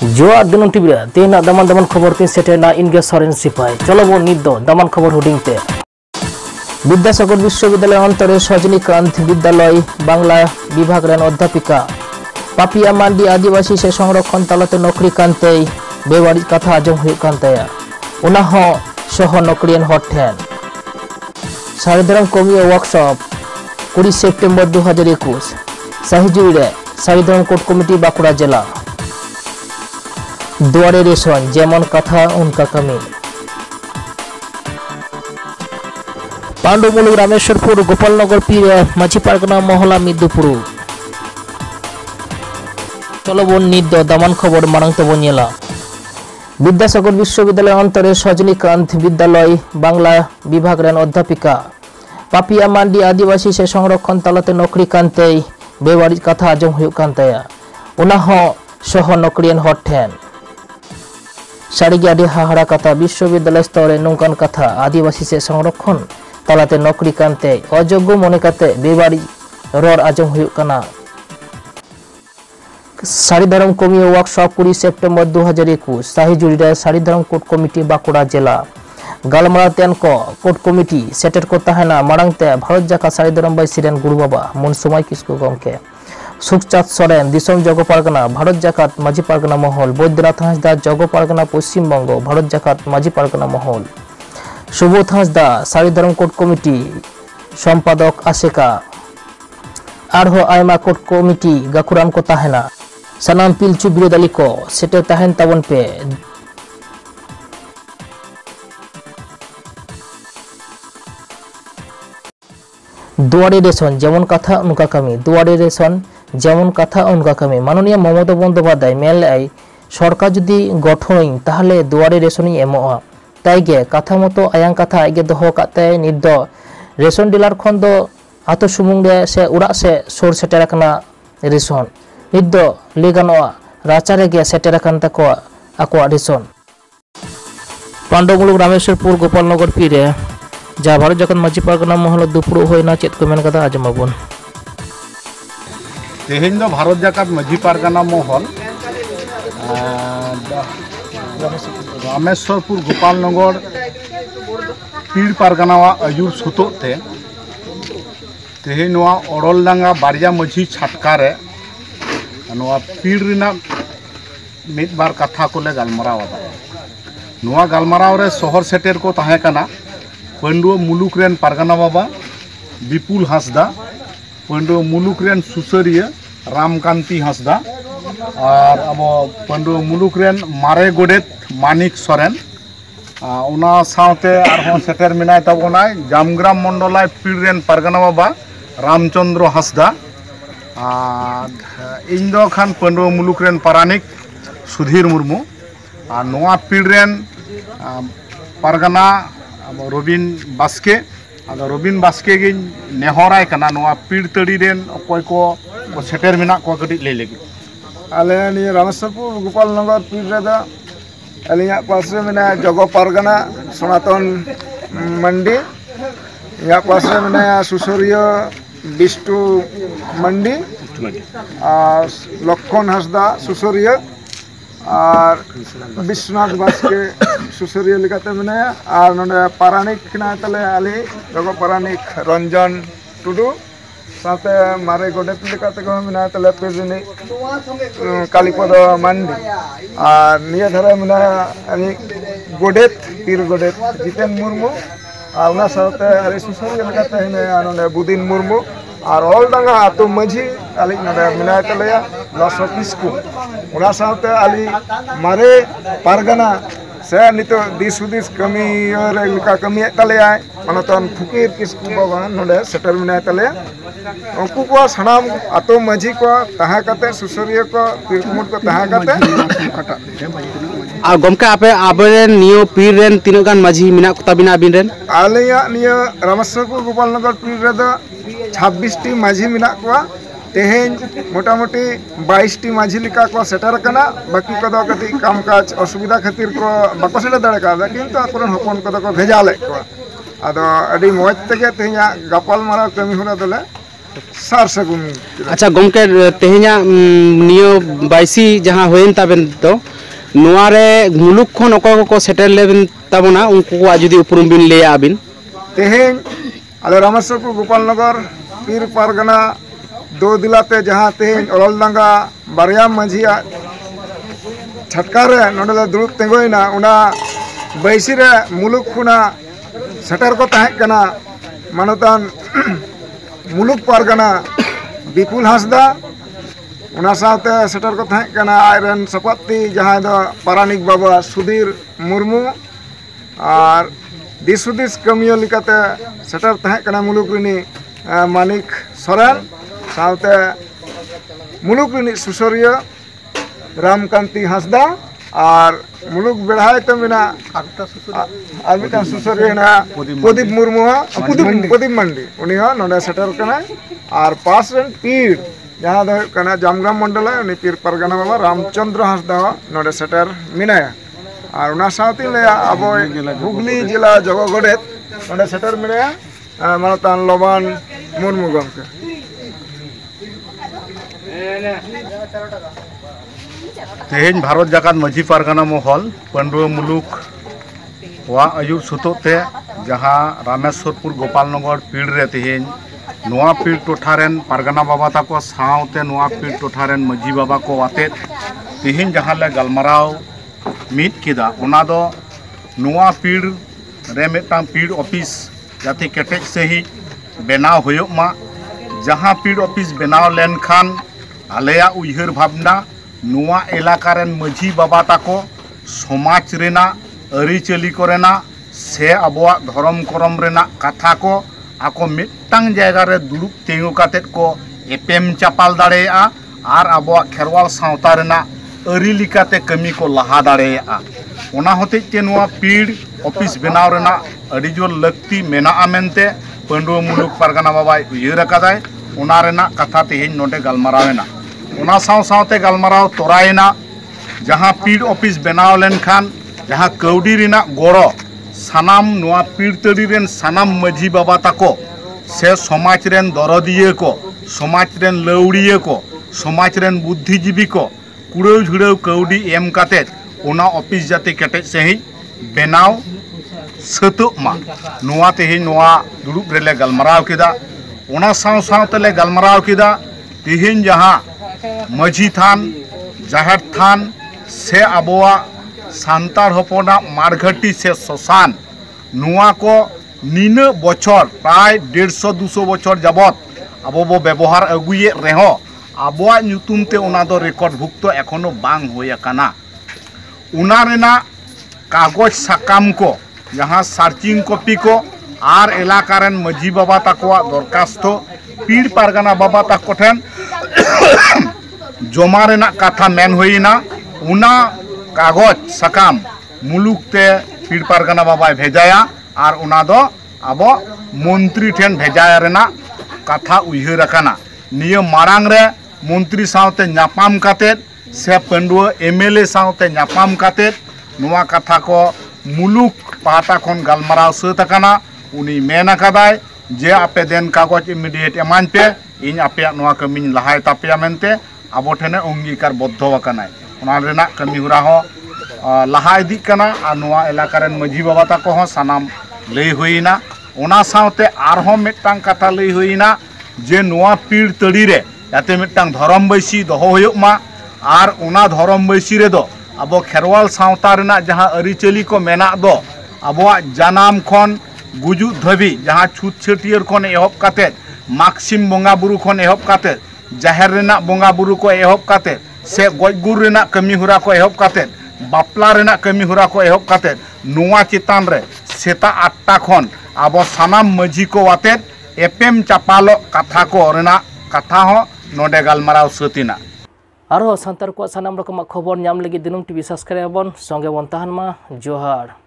जोआ दिनों टीवी तेना दामान दामान खबर तीन सेटेना इनगे सरेन सिपाही चलो वो निद दो दामान खबर हुडिंग ते विद्यासागर विश्वविद्यालय अंतरे रजनीकांत विद्यालय बांगला विभाग रेन अध्यापिका पापिया मांडी आदिवासी से संरक्षण तालाते नौकरी कांते बेवाड़ी कथा आजम हुई कांते उना हो सह नौकरियन हट ठेन सारिधरम कमी वर्कशॉप 20 सेप्टेम्बर 2021 साहिजुड़े सारिधरम कोर्ट कमिटी बांकुड़ा जिला दुआरे रेशन जेमन कथा उनका कमी पांडुमुलुग रामेश्वरपुर गोपालनगर पीर माझी पारगना मोहला मिदुपुर चलो बन निद दामान खबर मांग तबन नेला विद्यासागर विश्वविद्यालय अंतरे रजनीकांत विद्यालय बांगला विभाग रेन अध्यापिका पापिया मांडी आदिवासी से संरक्षण तालाते नौकरी कांते बेवाड़ी कथा आजम हुई कांते उना हो सह नौकरियन हट ठेन साड़ी आदि हाहाड़ा कथा विश्वविद्यालय स्तरे नौकान कथा आदिवासी से संरक्षण तालाते नौकरी कांते अयोग्य मने काते बेबाड़ी रड़ आजम हुई काना सारिधरम कमी वर्कशॉप 20 सेप्टेम्बर 2021 साहिजुड़ी सारिधरम कोर्ट कमिटी बांकुड़ा जिला गालमारा तेन को कोर्ट कमिटी सेटेट को तहना मांगते भारत जाका सारिधरम बाई सिरेन गुरु बाबा मनसुमाई किस्कु गमके सुखचाँद सोरेन दिसम जग पारगना भारत जाकात माझी पारगना महल बैद्यनाथ हांसदा जग पारगना पश्चिम बंग भारत जाकात माझी पारगना महल सुबोध हांसदा सारिधरम कोर्ट कमिटी सम्पादक आसेका आरहो आयमा कोर्ट कमिटी गाकुरान को तहना सनाम पिलचु बिरोदाली को सेटे तहन तबन पे दुआरे रेशन जेमन कथा उनका कमी दुआरे रेशन जेमन कथा उनका कमी माननीय ममता बंदोपाध्याय मेल लाई सरकार जुदी गठन ताहले दुआरे रेशन एमोआ ताइगे कथा मतो आयां कथा आगे दोहो काते निद दो रेशन डिलार खन दो आतो सुमुंग रे से उड़ा से सोर सेटेर कना रेशन निद दो लेगानोआ राचा रेगे सेटेर कन तको आको रेशन पांडुमुलुग रामेश्वरपुर गोपालनगर पीरे जा भारत जाकात माझी पारगना महल दुपुर होना चेत को मेन कथा आजमाबन तेहेन दो भारत जाकात माझी पारगना महल रामेश्वरपुर गोपालनगर पीर पारगना आयुर सुतोते तेहेन अड़लडांगा बारिया माझी छाटकारे पीर मिद बार कथा को गालमारावा गालमाराव रे शहर सेटेर को ताहे कना पंडुआ मुलुक रेन पारगना बाबा विपुल हांसदा पंडुआ मुलुक रेन सुसरिया रामकांति हांसदा और अब पंडुआ मुलुक रेन मारे गोडेत मानिक सोरेन उना सावते आरहों सेटेर मिनाय ताबोनाय जामग्राम मंडलाय पीर रेन पारगना बाबा रामचंद्र हांसदा इन दो खान पंडुआ मुलुक रेन पारानिक सुधीर मुर्मू और नोआ पीर रेन पारगना रबिन बास्के रबिन बास्के गिन नेहराय कना नोआ पीर तड़ी रेन अकोय को सेटेर मेना को कटी ले लेगी आले नि रामेश्वरपुर गोपालनगर पीर रेदा अलिया पासे मेना जगो पारगना सनातन मंडी या पासे मेना सुसरिया बिष्टु मंडी और लक्षण हांसदा सुसरिया और विश्वनाथ बास्के सुसरिया लेकाते मेनाया और नोडे पारानिक खिना तले आली जगो पारानिक रंजन टुडू साथे मारे गोडेत लेकाते को मेना तले पेजनी कालीपद मांडी और निया धरे मेनाया आली गोडेत पीर गोडेत जितेन मुर्मू और उना साथे आली सुसरिया लेकाते हेने नोडे बुदिन मुर्मू और ओलडांगा आतो माझी आली नोडे मेना तले लस किस्कु उना साथे आली मारे पारगना से नितो दिस हुदिस कमी लेका कमी तलेया मनतन फुकीर किस्कु बाबा नोडे सेटर मिनाय तले उनको को सनाम आतो माझी को तहा कते सुसरिया को पीरकुमुट को तहा कते आ गमका आपे आबरेन नियो पीर रेन तीन गान माझी मिना को तबिना अबिन रेन आलेया नियो रामेश्वरपुर गोपालनगर पीर रे दो 26 टी माझी मिना को तेहेन मोटामोटी 22 टी माझी लिका को सेटर कना बाकी को दो कति कामकाज असुविधा खातिर को बाको सेटर दड़े का किंतु आकोरन हपन को को भेजा ले को आदो अडी मोज तके तेया गापाल मारा कमी होना दले सार सगुन अच्छा गमके तेहेया नियो 22 जहां होइन ताबेन तो नोआ रे मुलुक खन अकय को सेटल लेबिन ताबना उनको को जुदी उपरुम बिन लेया आबिन तेहें आले रामेश्वरपुर गोपालनगर पीर पारगना दो दिलाते जहाँ तेहें ओललडांगा बारिया माझिया छटकारे नोडले दुरुब तेंगोइना उना बैसिरे मुलुक खुना सेटर को ताहेकना मानतान मुलुक पारगना विपुल हांसदा उना साथे सेटर को ताहेकना आयरन सपत्ति जहाँ दो पारानिक बाबा सुधीर मुर्मू और दिसुदिस कमियो लिकाते सेटर ताहेकना मुलुक रिनी मानिक सोरेन साथे मुलुक रिनी सुसरिया रामकांति हांसदा और मुलुक बेढ़ाई तो मेना और मिटा सुसरिया ना प्रदीप मुर्मू प्रदीप मंडी उनी हो नोडे सेटर कना और पास रन पीर जहाँ दो कना जामग्राम मंडल है उनी पीर परगना बाबा रामचंद्र हांसदा हो नोडे सेटर मिनाया और उना साथी ले अब हुगली जिला जगगड़ेत नोडे सेटर मिनाया मानतान लोबान मुर्मू गमके तेहें भारत जाकात माझी पारगाना महल पंडुआ मुलुक वा आयुर सुतोते जहाँ रामेश्वरपुर गोपालनगर पीड़ रे तेहें नोआ पीड़ टोठारेन पारगाना बाबा ताको सावते नोआ पीड़ टोठारेन माझी बाबा को वाते तेहें जहाँ ले गलमाराव मीट किदा उना दो नोआ पीड़ रे मिदटांग पीड़ ऑफिस जाते केटेज सही बेनाव होयोग मा जहाँ पीड़ ऑफिस बेनाव लेनखान आलेया उयहर भावना नोआ एलाकारेन माझी बाबा ताको समाज रेना अरिचली कोरेना से आबोआ धर्म करम रेना कथा को आको मिदटांग जायगा रे दुरुब तेंगु कातेत को एपेम चापाल दाड़ेया आर आबोआ खेरवाल सावता रेना अरि लिकाते कमी को लहा दाड़ेया ओना होतेते नोआ पीड़ ऑफिस बेनाव रेना अडि जोर लक्ति मेनाआ मेनते पंडुआ मुलुक पारगाना बाबा उयहर अकादाय ओना रेना कथा तेहें नोडे गलमारावेना उना साव सावते गलमाराव तोरायना जहाँ पीड़ ऑफिस बेनाव लेनखान जहाँ कौडी रिना गड़ो सानाम नोआ पीड़ तड़ी रेन सानाम माझी बाबा ताको से समाज रेन दरदिये को समाज रेन लौड़िये को समाज रेन बुद्धिजीवी को कुड़ाव झुड़ाव कौडी एम कातेत उना ऑफिस जाते केटेज सही बेनाव सतोग मा नोआ तेहें नोआ दुरुब रेले गलमाराव किदा उना साव सावतेले गलमाराव किदा तेहें जहाँ माझी थान जाहेर थान से आबोआ सांतार हपना मारघाटी से शशान नुआ को नीना बचर प्राय 150-200 बचर जाबत आबो बो व्यवहार अगुये रेहो आबोआ ᱧᱩᱛᱩᱢ ते उना दो रेकर्ड भुक्त एखोनो बांग होय अकाना उना रेना कागज साकाम को जहाँ सार्चिंग कॉपी को आर एलाकारेन माझी बाबा ताकोआ दरखास्त पीड़ पारगाना बाबा ताको ठेन जमा रेना कथा मेन होइना उना कागज साकाम मुलुक ते पीड़ पारगाना बाबा भेजाया और उना दो आबो मंत्री ठेन भेजाया रेना कथा उयहर अकाना निय मारांग रे मंत्री सावते न्यापाम कातेत से पंडुआ एमएलए सावते न्यापाम कातेत नुआ कथा को मुलुक पाहता खन गलमाराव सत अकाना उनी मेन अकादाय जे आपे देन कागज इमिडिएट एमान पे इन आपे नुआ कमिन लहाय तापेया मेनते आबो ठेने अंगीकार बद्ध अकानाय उना रेना कमी हुरा हो लहा इदी कना और नुआ एलाकारेन माझी बाबा ताको हो सानाम लई होइना उना सावते आरहो मिदटांग कथा लई होइना जे नुआ पीड़ तड़ी रे जाते मिदटांग धरम बैसी दोहो होयोग मा और उना धरम बैसी रे दो आबो खेरवाल सावता रेना जहाँ अरिचली को मेना दो आबोआ जानाम खन गुजु धबी जहाँ छूत छटियर खन एहब काते माकसिम बोंगा बुरु खन एहब काते जाहेर रेना बोंगा बुरु को एहब काते से गजगुर रेना कमी हुरा को एहब काते बापला रेना कमी हुरा को एहब काते नुआ चितान रे सेता 8टा खन आबो सानाम माझी को वाते एपेम चापालो कथा को रेना कथा हो नोडे गलमाराव सतिना आरो संतार को सानाम रकम खबर नाम लगी दिनुम टीवी सब्सक्राइब बन संगे बन तहन मा जोहार।